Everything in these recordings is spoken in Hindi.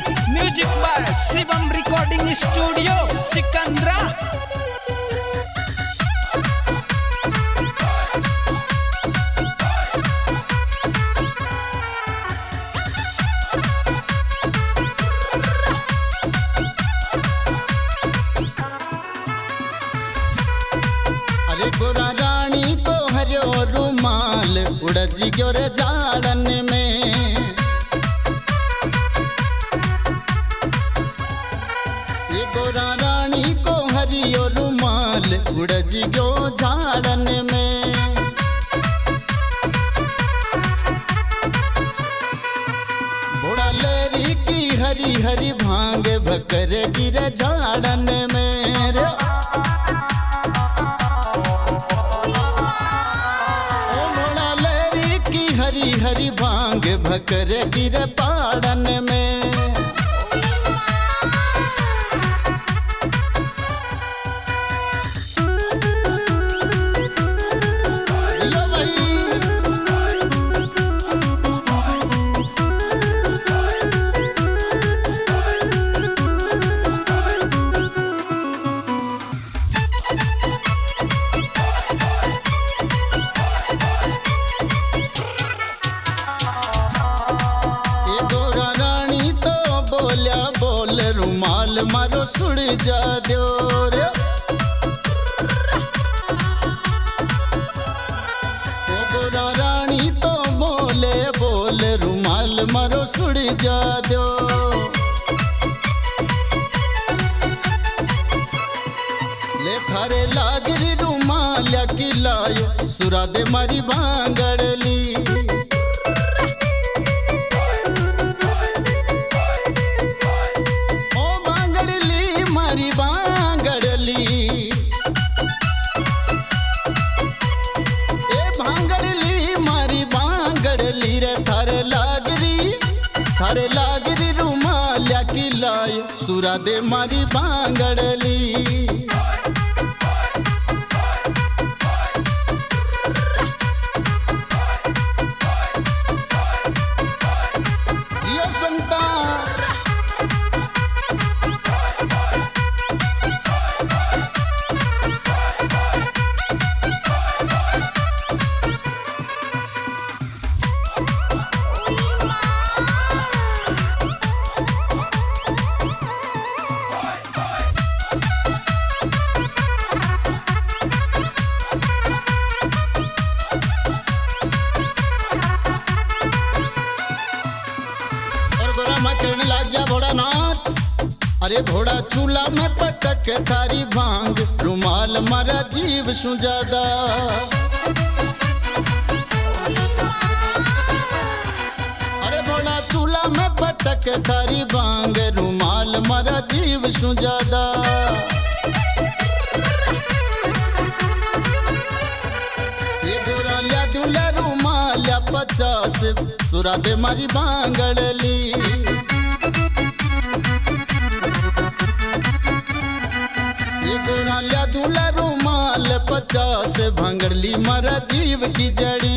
Music by Shivam recording studio Sikandra. गोरा रानी को हरियो रुमाल उड़ज गयो रे जाड़न में। ये गोरा रानी को हरियो रुमाल उड़ज गयो झाड़न में। बोड़ा लेरी की हरी हरी भांग भकर गिर झाड़न में। हरी हरी भांग भकर गिर पाड़न में। बोल रुमाल मारो सुड़ जा दो रे। ओ गोरा रानी तो बोले बोल रुमाल मारो सुड़ जा दो। ले थारे लागरी रुमाल की लायो सुरा दे मारी बांगड़ली। थारे लागरी रुमाल की लाय सुरा दे मारी बांगड़ली। जियो संता करने लग जा भोड़ा नाच। अरे भोड़ा चूल्हा में पटक थारी भांग रुमाल मारा जीव सु ज्यादा। अरे भोड़ा चूल्हा में पटक थारी भांग रुमाल मारा जीव सु ज्यादा। ये गोरा लिया दूल्हा रुमाल 50 सुरा दे मारी बांगड़ली। लिया दूल्हा रुमाल 50 भंगड़ली मारा जीव की जड़ी।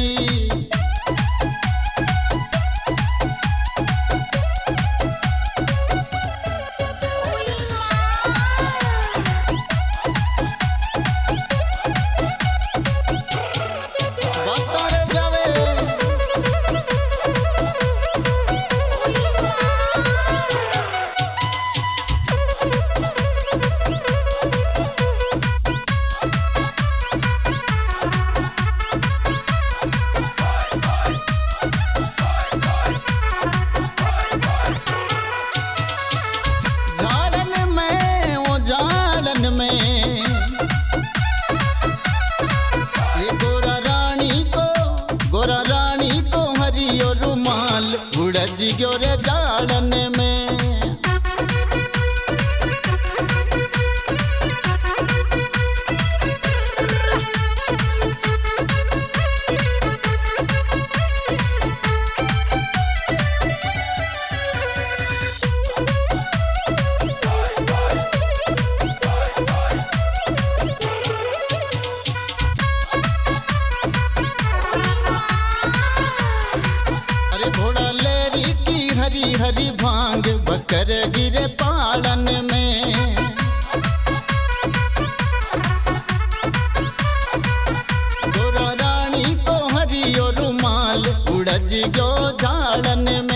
गोरा रानी को हरियो रुमाल उड़ज गयो रे जाड़न में। घोड़ा लेरी की हरी हरी भांग बकर गिरे पालन में। गोरा रानी को हरियो रुमाल उड़ज गयो झाड़न में।